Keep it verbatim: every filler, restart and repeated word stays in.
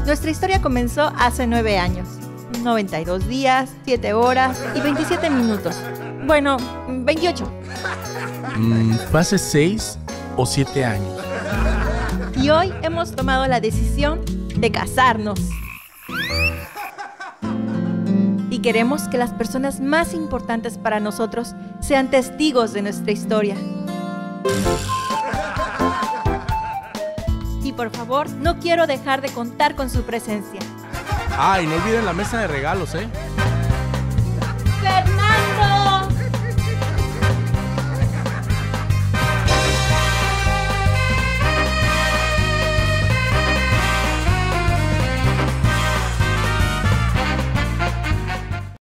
Nuestra historia comenzó hace nueve años. noventa y dos días, siete horas y veintisiete minutos. Bueno, veintiocho. Mm, fue hace seis o siete años. Y hoy hemos tomado la decisión de casarnos. Y queremos que las personas más importantes para nosotros sean testigos de nuestra historia. Y por favor, no quiero dejar de contar con su presencia. Ah, y no olviden la mesa de regalos, ¿eh? ¡Fernando!